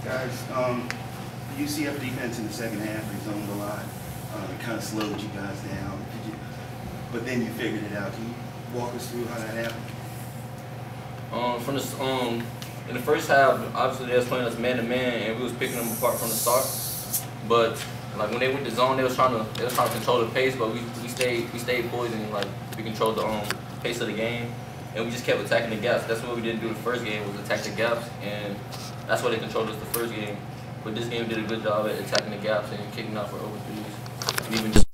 Guys, the UCF defense in the second half, they zoned a lot. It kind of slowed you guys down. But then you figured it out. Can you walk us through how that happened? In the first half, obviously they was playing us man to man, and we was picking them apart from the start. But like when they went to zone, they was trying to control the pace, but we stayed poised and like we controlled the pace of the game, and we just kept attacking the gaps. That's what we didn't do the first game, was attack the gaps, and that's why they controlled us the first game. But this game did a good job at attacking the gaps and kicking out for over threes, and even just